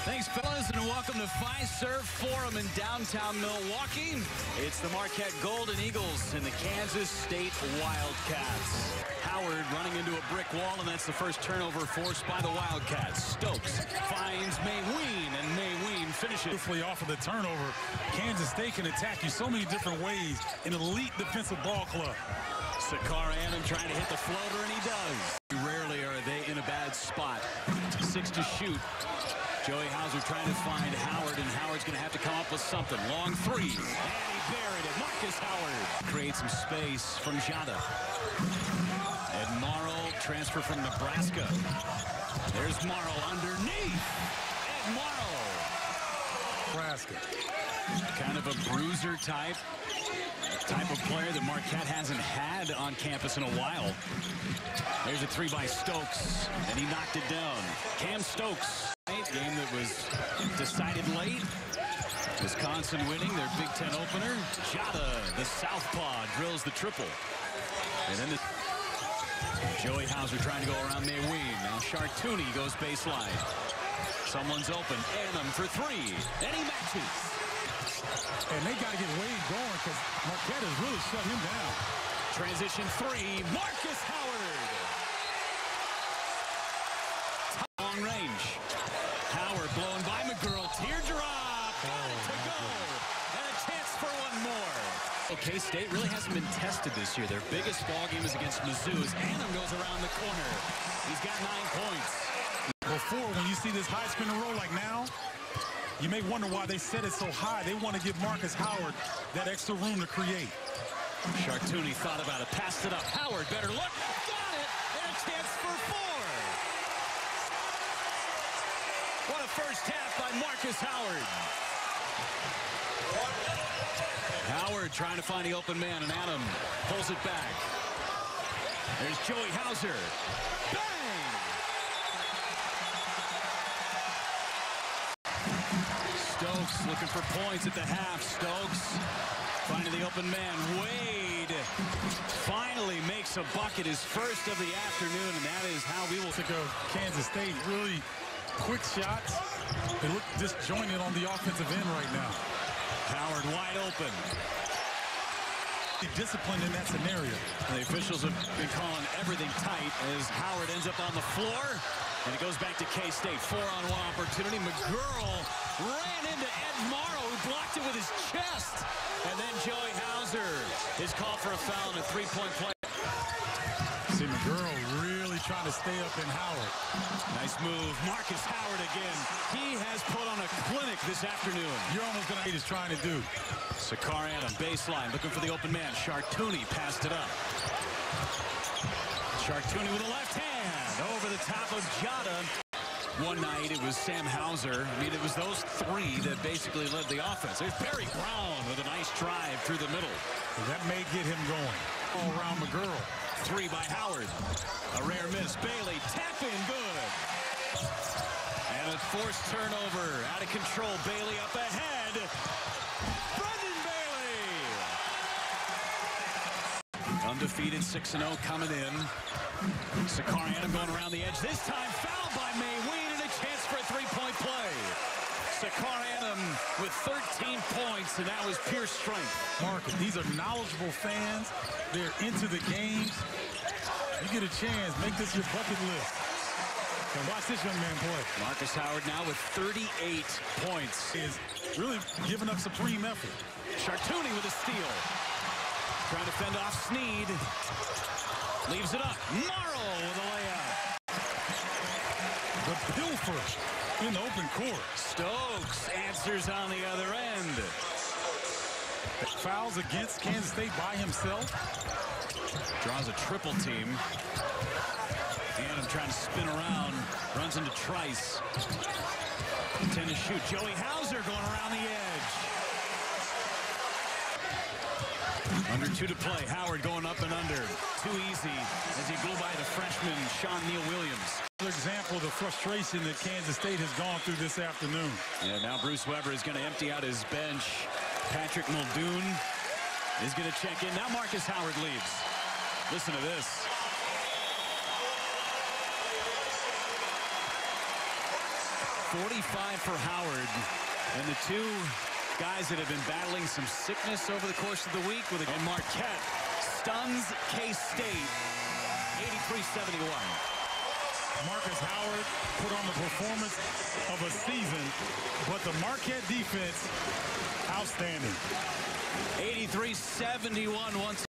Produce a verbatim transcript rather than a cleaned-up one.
Thanks, fellas, and welcome to Fiserv Forum in downtown Milwaukee. It's the Marquette Golden Eagles and the Kansas State Wildcats. Howard running into a brick wall, and that's the first turnover forced by the Wildcats. Stokes finds Mayween, and Mayween finishes. Beautifully off of the turnover. Kansas State can attack you so many different ways. An elite defensive ball club. Sakar Adam trying to hit the floater, and he does. Rarely are they in a bad spot. Six to shoot. Joey Hauser trying to find Howard, and Howard's going to have to come up with something. Long three, and he buried it. Marcus Howard creates some space from Jada. And Morrow, transfer from Nebraska. There's Morrow underneath. And Morrow. Nebraska. Kind of a bruiser type. Type of player that Marquette hasn't had on campus in a while. There's a three by Stokes, and he knocked it down. Cam Stokes. Game that was decided late. Wisconsin winning their Big Ten opener. Jada, the southpaw, drills the triple. And then the Joey Hauser trying to go around Mayween. Now Chartouni goes baseline. Someone's open. Annam for three. And he matches. And they got to get Wade going because Marquette has really shut him down. Transition three. Marcus Howard. Long range. Howard blown by McGurl. Teardrop. Got it to go. And a chance for one more. K-State really hasn't been tested this year. Their biggest ball game is against Mizzou. Annam goes around the corner. He's got nine points. Before, when you see this high spin and roll like now, you may wonder why they set it so high. They want to give Marcus Howard that extra room to create. Chartouni thought about it. Passed it up. Howard better look. Got it. And a chance for four. What a first half by Marcus Howard. Howard trying to find the open man, and Adam pulls it back. There's Joey Hauser. Bang! Stokes looking for points at the half. Stokes finding the open man. Wade finally makes a bucket, his first of the afternoon, and that is how we will go. Kansas State really quick shots. They look disjointed on the offensive end right now. Howard wide open. Disciplined in that scenario. And the officials have been calling everything tight as Howard ends up on the floor. And it goes back to K-State. Four-on-one opportunity. McGurl ran into Ed Morrow, who blocked it with his chest. And then Joey Hauser is called for a foul and a three-point play. See McGurl really trying to stay up in Howard. Nice move. Marcus Howard again. He has put on a clinic this afternoon. You're almost going to hate he's trying to do. Sakar Adam, baseline, looking for the open man. Chartouni passed it up. Chartouni with a left hand over the top of Jada. One night it was Sam Hauser. I mean, it was those three that basically led the offense. There's Barry Brown with a nice drive through the middle. And that may get him going. All around McGurl. Three by Howard. A rare miss. Bailey tap in good. And a forced turnover. Out of control. Bailey up ahead. Brendan Bailey. Undefeated six and oh coming in. Sakar Adam going around the edge. This time fouled by Mayween and a chance for a three-point play. Sakar Adam with thirteen points, and that was pure strength. Marcus, these are knowledgeable fans. They're into the games. You get a chance, make this your bucket list. And watch this young man play. Marcus Howard now with thirty-eight points. Is really giving up supreme effort. Chartouni with a steal. Trying to fend off Sneed. Leaves it up. Morrow with a layup. The pilfer in the open court. Stokes answers on the other end. Fouls against Kansas State by himself. Draws a triple team. Adam trying to spin around. Runs into Trice. ten to shoot. Joey Hauser going around the edge. Under two to play. Howard going up and under. Too easy as he blew by the freshman, Sean Neal Williams. Another example of the frustration that Kansas State has gone through this afternoon. Yeah, now Bruce Weber is going to empty out his bench. Patrick Muldoon is going to check in. Now Marcus Howard leaves. Listen to this. forty-five for Howard. And the two guys that have been battling some sickness over the course of the week. With a, and Marquette stuns K-State eighty-three seventy-one. Marcus Howard put on the performance of a season, but the Marquette defense, outstanding. eighty-three seventy-one once